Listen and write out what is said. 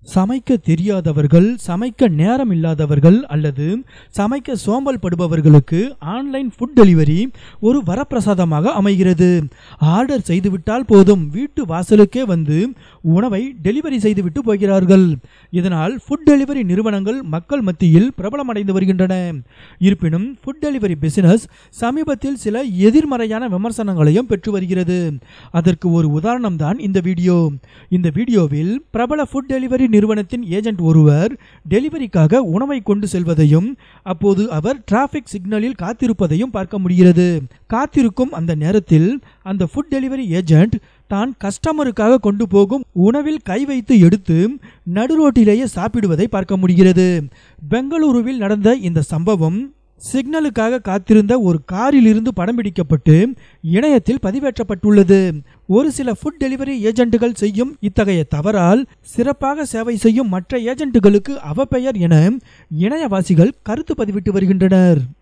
சமைக்க தெரியாதவர்கள், சமைக்க நேரம் இல்லாதவர்கள் அல்லது சமைக்க சோம்பல் படுபவர்களுக்கு ஆன்லைன் ஃபுட் டெலிவரி ஒரு வரப்பிரசாதமாக அமைகிறது. ஆர்டர் செய்துவிட்டால் போதும், வீட்டு வாசலுக்கே வந்து உணவை டெலிவரி செய்துவிட்டு போகிறார்கள். இதனால் ஃபுட் டெலிவரி நிறுவனங்கள் மக்கள் மத்தியில் பிரபலமடைந்து வருகின்றன. இருப்பினும் ஃபுட் டெலிவரி பிசினஸ் சமீபத்தில் சில எதிர்மறையான விமர்சனங்களையும் பெற்று வருகிறது. அதற்கு ஒரு உதாரணம் தான் இந்த வீடியோ. இந்த வீடியோவில் பிரபல ஃபுட் டெலிவரி நிறுவனத்தின் ஏஜென்ட் ஒருவர் டெலிவரிக்காக உணவை கொண்டு செல்வதையும் அப்போது அவர் டிராஃபிக் சிக்னலில் காத்திருப்பதையும் பார்க்க முடிகிறது. காத்திருக்கும் அந்த நேரத்தில் அந்த ஃபுட் டெலிவரி ஏஜென்ட் தான் கஸ்டமருக்காக கொண்டு போகும் உணவில் கை வைத்து எடுத்து நடுரோட்டிலேயே சாப்பிடுவதை பார்க்க முடிகிறது. பெங்களூருவில் நடந்த இந்த சம்பவம் சிக்னலுக்காக காத்திருந்த ஒரு காரில் இருந்து படம் பிடிக்கப்பட்டு இணையத்தில் பதிவேற்றப்பட்டுள்ளது. ஒரு சில ஃபுட் டெலிவரி ஏஜென்ட்டுகள் செய்யும் இத்தகைய தவறால் சிறப்பாக சேவை செய்யும் மற்ற ஏஜென்ட்டுகளுக்கு அவப்பெயர் என இணையவாசிகள் கருத்து பதிவிட்டு வருகின்றனர்.